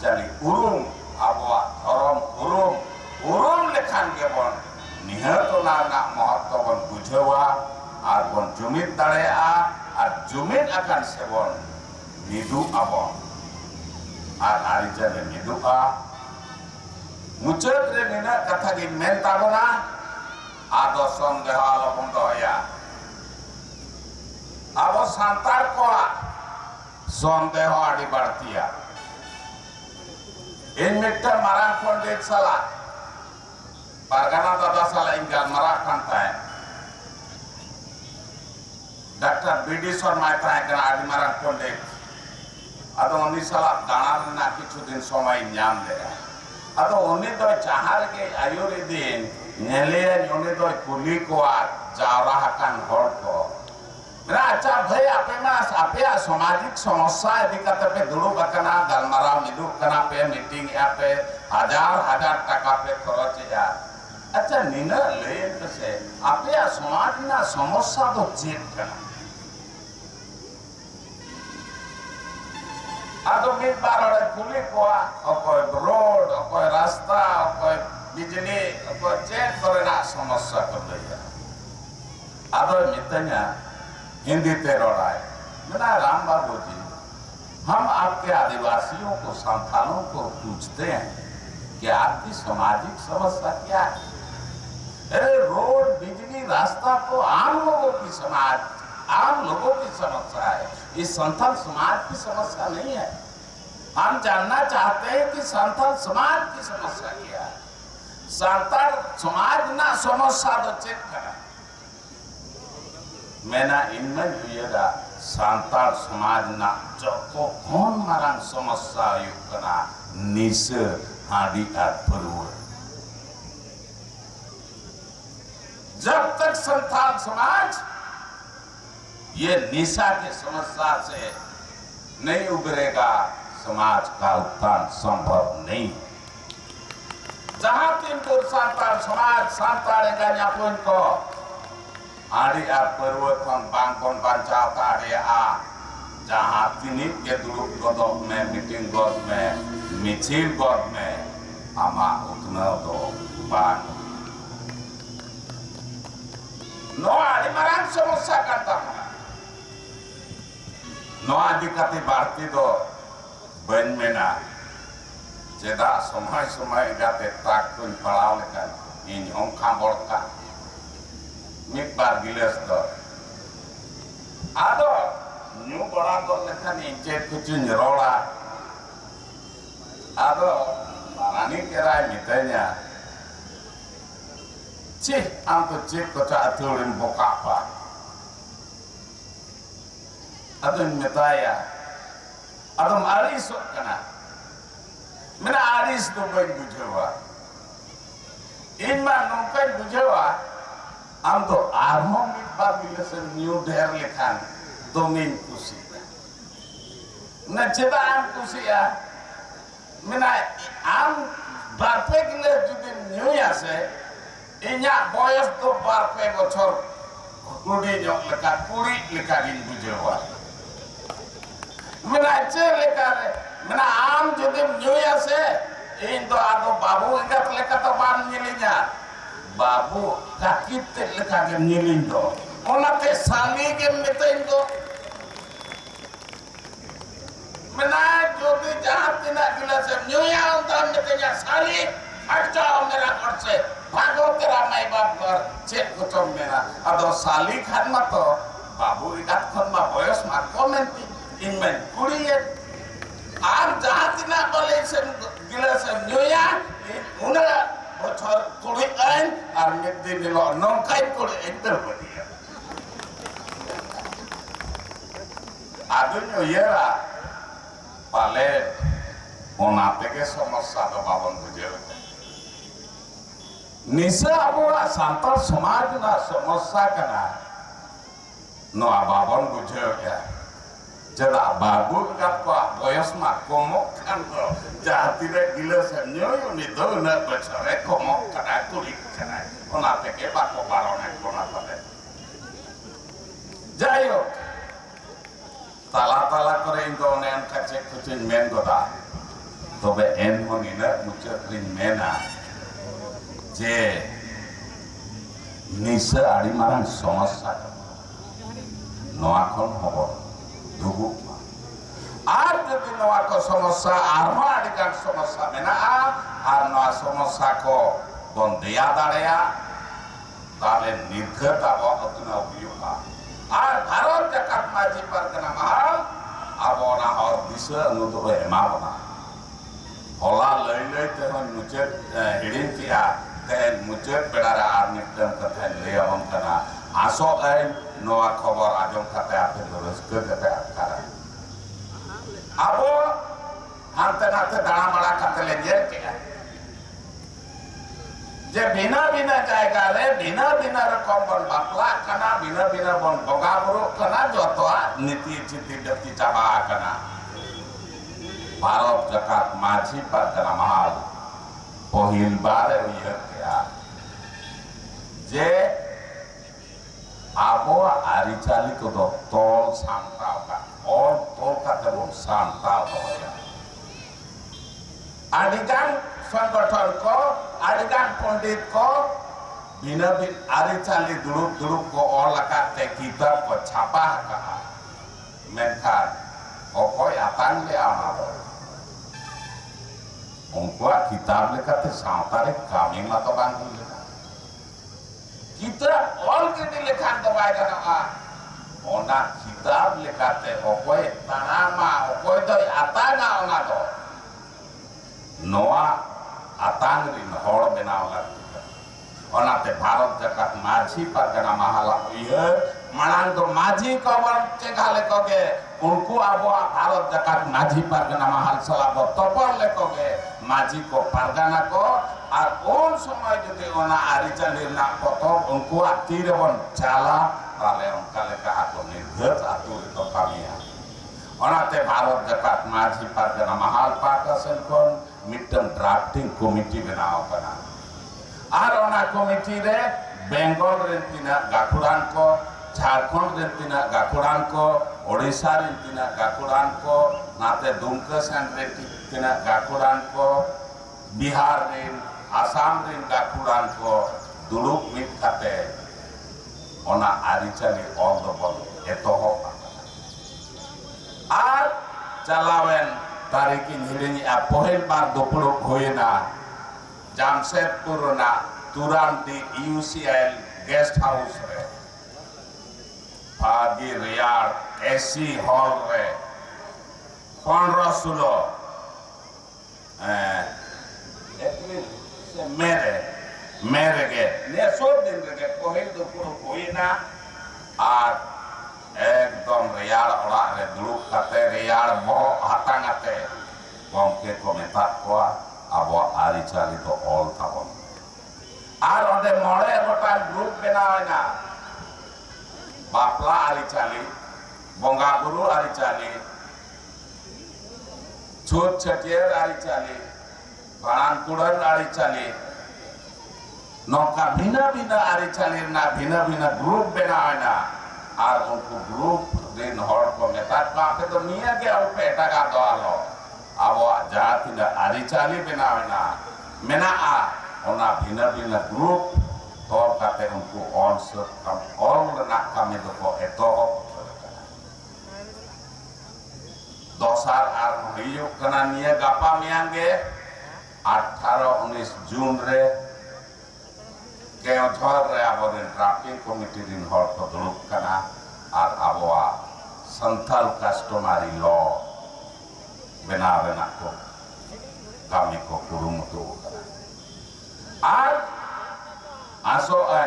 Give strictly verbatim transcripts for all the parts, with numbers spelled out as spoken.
jadi urung abawa dhorong urung urung lekhan gebon nihat ona nak mahotto bon bujhawa ar bon jumit dareya ar jumit akan sebon nidu abon ar ari jane nidu a mucet re nina katha gi men tabona ado sondeho alobon doya abo santar ko sondeho adi bartia in mitta marang pondit sala pargana dada sala inggal marak kantai Doctor B D Sharma tahe kana adi marang pondit ado oni sala danar na kichu din somay nyam dega ado oni do jahar ge ayuri din nyele oni do kuli ko jawra hakan hor ko Mera acha bhai ape mas ape samajik samasya idikate pe durub akana galmarao niduk kana pe meeting ape hajar hajar taka pe kharach ya acha nina le se ape samaj na samasya do chet kana ado mit barore kuli ko akoy road akoy rasta akoy bijli akoy chet korena samasya korleya ado mitanya Hindi तेरोड़ा है मेरा राम बाबू जी हम आपके आदिवासियों को संथालों को पूछते हैं कि आपकी सामाजिक समस्या क्या है अरे रोड बिजली रास्ता तो आम लोगों की समाज आम लोगों की समस्या है ये संथाल समाज की समस्या नहीं है हम जानना चाहते हैं कि संथाल समाज की समस्या क्या है संथाल समाज ना समस्या तो चेक करा मेना इनमें जुएगा सांताल समाज ना जो तो कौन मारंग समस्या युक्तना निस हादी आत्मरूढ़ जब तक संताल समाज ये निशा की समस्या से नहीं उभरेगा समाज का उत्थान संभव नहीं जहां तीन पुरुष सांताल समाज सांतालेगा न्यापुन को आड़ी आ पर्वतन बांगकोन बांचाव ताड़े आ जहाँ तिनी के दुरुप गदब में मीटिंग गद में मिचिल गद में आमा उतना दो बांग नो आड़ी मरांग समस्या करता है नो आदि कति बारती दो बन में ना जेदा समय समय जाते ताक कुन पढ़ाओ लेकर इन हम खां बोलता मिक बार गिलास दो आदो न्यू बड़ा दो लेखन इंचे कुछ निरोड़ा आदो बारानी केराय मितenya ची आम तो ची कोचा अतुरिन बोकापा आदो मिताया आदो आरिस कना मेरा आरिस तो बन बुझेवा इनमा नौकरी बुझेवा हम तो आर्मों में बात बिल्कुल न्यू ढेर लेखान दो मिन कुसी न चेता आम कुसी या मेरा आम बारपे किले जुदी न्यू या से इन्या बॉयस तो बारपे बचोर कुड़ी जो लेखा कुड़ी लेखा गिन बुझे हुआ मेरा चे लेखा रे मेरा आम जुदी न्यू या से इन तो आदो बाबू इधर लेखा तो बार मिलेगा बाबू kakit leka ke nyilindo ona te sali ke metendo mena jodi jahat tina gila se nyoya unta metenya sali acha mera घर से भागो तेरा माई बाप घर चेक को मेरा अदो साली खान मा तो बाबू इकात खन मा बयस मा कमेंटी इनमें कुड़िए आप जहां tina बोले से गिला से नोया उना बचर कुड़ी आइन और मिट्टी निलो नौकाई कुड़ी इंटर बनिया आदुन्यो येरा पाले ओनाते के समस्या तो बाबन बुझे निशा अबोरा सांताल समाज ना समस्या कना नो बाबन बुझे क्या जदा बाबू का बयस मा कोमो kan ko jatire gila sanyo yo ni do na bachare komo kana kuri kana ona teke ba ko barone kona pale jayo tala tala kore indo nen kache kucin men goda तबे एनहों इन मुचाद रिन मेना जे निसा आड़ी मारang समस्या नोआ खन हबो दुगु are जदि नोआ को समस्या आरहों आड़ी गान समस्या मेना आर नोआ समस्या को बन देया दाड़ेया ताले निर्घत आबो अतुना उबियुगा आर भारत जाकात माजी परगना महल आबो ना और दिशा अनुदो एमाबना होला लई लई ते मुचाद हिडिं किया ते मुचाद बेड़ारा आर निटन कथा लई आबम कना आसो ए नोआ खबर आजम कते आपे रस्क कते आकारा आबो हांते नाते दाना बड़ा कते ले जे किया जे बिना बिना जायगा रे बिना बिना रकम बन बापला कना बिना बिना बन बगा बुरु कना जतोआ नीति चिति दति चाबा कना भारत जाकात माझी परगना महल पहिल बार उयहर किया जे आबो आरिचाली को दो तोल सामताव का और तोल का तेबो सामताव होया आदिगान संगठन को आदिगान पंडित को बिना बिन आरिचाली दुरुप दुरुप को और लगाते किताब को छापा कहा मेनखान ओकोय आतांग ले आना दो उनको किताब लेकर सावतारे कामी मत बांधू किताब और कितनी लेखान दबाए करना ओना किताब लेकर ओकोय तनामा ओकोय तो आतांगा ओना दो नोआ आतांग रिन हॉल बनाव लगती ओना ते भारत जाकात माझी परगना महला उयहर मांग तो माझी को वन चेगाले को के उनको आबो भारत जाकात माझी परगना महल सलाबो तपर लेको के माझी को परगना को और उन समय जदि ओना आरिचाली ना पतो उनको तीर बन चाला ताले उनका लेका आको निर्घत आतुर तो कामिया ओनाते भारत जाकात माझी परगना महल पाकासन कोन मिटन ड्राफ्टिंग कमिटी बनाओ कना और ओना कमिटी रे बेंगल रे तिना गाखुरान को झारखंड रे तिना गाखुरान को ओडिशा रे तिना गाखुरान को नाते दुमका सेन रे तिना गाखुरान को बिहार रे आसाम रे गाखुरान को दुरुप मिट खाते ओना आरिचाली ऑल द बल एतो हो आर चलावेन तारीखिन हिरिनी आ पहिल बार दोपड़ो होयना जामशेदपुर ना तुरांती यूसीएल गेस्ट हाउस रे भागी रियार एसी हॉल रे पंद्रह सुलो एप्रिल से मेरे मेरे के ने सब दिन रे पहिल दोपड़ो होयना आर एकदम रियार ओड़ा रे दुरुप खाते रियार बहो हातांगाते गमके को मेता कोआ आबो आरिचाली तो ऑल थाबन आर ओंडे मोड़े गोटान ग्रुप बनावना बापला आरिचाली बंगा गुरु आरिचाली छूट छटियर आरिचाली बाणानकुड़न आरिचाली नौका भिना भिना आरिचाली ना भिना भिना ग्रुप बनावना आर उनको ग्रुप दिन हर को मेता काफे तो निया के और पेटा का दोआलो आबो जाति ना आरिचाली बनावना मेना आ ओना भिना भिना ग्रुप तौर काते उनको ऑन सब कम ऑल ना कमी तो को एतो दोसार आर हियो कना निया गापा मियांगे अठारह उन्नीस जून रे के उठर रे आबोरेन ड्राफ्टिंग कमिटी दिन हर को दुरुप कना आर आबोआ संथाल कस्टमारी लॉ बनावे ना को कामी को कुरुमुटु आर आसो एन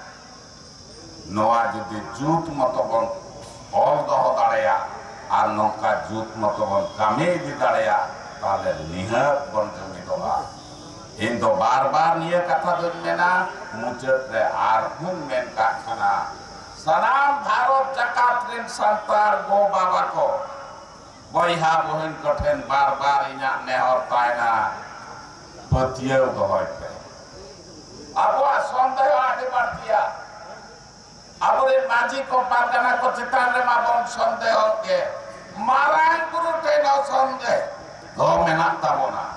नोआ जदि जूत मतबन ऑल दह दाड़ेया आर नौका जूत मतबन कामी दी दाड़ेया ताले निहत बन जमी दोगा इन दो बार बार निया कथा दो मेना मुचत रे आर हुन मेन का खाना सनाम भारत जाकात रिन संतार गो बाबा को बयहा बहन कठेन बार बार इना नेहर तायना पतियो दोहय पे अब संदेह आदि बढ़तिया अब रे माझी को परगना को चितान रे माबन संदेह के मारान गुरु टे न संदेह दो मेना ताबोना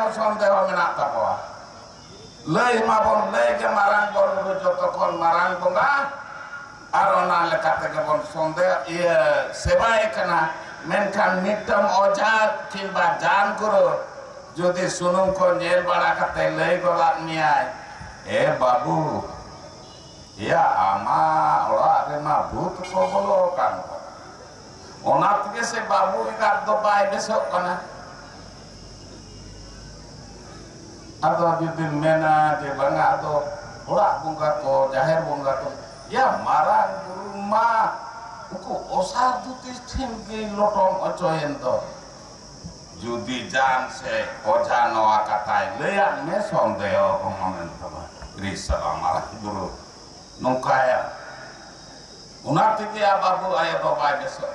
संदेह मेना तकवा लय माबन लय के मारांग बोल जतखन मारांग बंगा और ओना लेकाते के बन संदेह ये सेवाए कना मेनखान मिटम ओझा किंबा जान गुरु जोदि सुनुम को नेल बड़ा कते लय गोला नियाय ए बाबू या आमा ओड़ा रे मा भूत को बोलो कान ओना तके से बाबू का दो बाय बेसो कना आदो जुदी मेना जे बंगा दो ओड़ा बुंगा को जाहेर बुंगा को या मारा गुरु मा उको ओसार दुति ठिम के लोटम अचोयन तो जुदी जान से ओझा नवा कताय लेया में संदेह हमन तबा रिसा मारा गुरु नौकाया उना तके आ बाबू आया तो बाय बेसो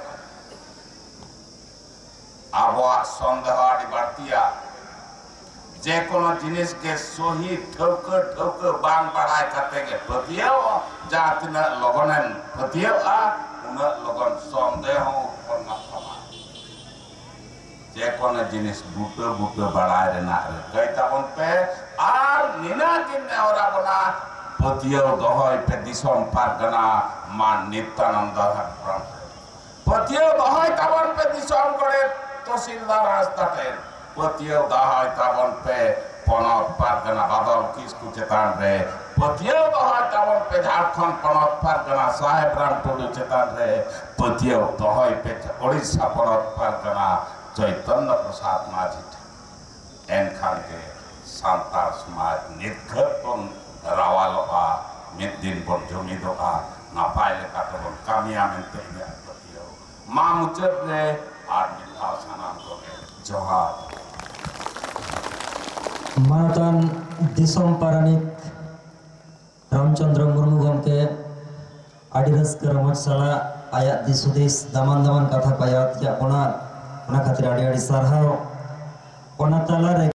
आबो संदेह आदि बातिया जे कोनो जिनिस के सही ठोक ठोक बांग बढ़ाय करते के प्रतियो जातिना लगनन प्रतियो आ उन लगन संदेह उत्पन्न समा जे कोनो जिनिस बुटे बुटे बढ़ाय रे ना कई ताबन पे आर निना दिन औरा बना प्रतियो दहय पे दिसम पारगना मान नित्यानंद हरप्रम प्रतियो दहय ताबन पे दिसम करे तहसीलदार रास्ताते पतियो दहाय ताबन पे पनत पारगना बादल किसकु चेतान रे पतियो दहाय ताबन पे झारखंड पनत पारगना साहेब राम टोडू चेतान रे पतियो दहाय पे ओडिशा पनत पारगना चैतन्य प्रसाद माझी एन खान के सांतार समाज निर्घटन रावालोआ मिद दिन बन जमीदोआ नापाय लेका तबन कामिया मेनते इया पतियो मा मुचर रे आर मिला सनाम को जोहार मानतान दिसम पारानिक रामचंद्र मुर्मू गमके आड़ी रस्क रमज साला आया दिसुदेश दामान दामान कथा पायात या ओना ओना खातिर आड़ी आड़ी सारहाव ओना ताला रे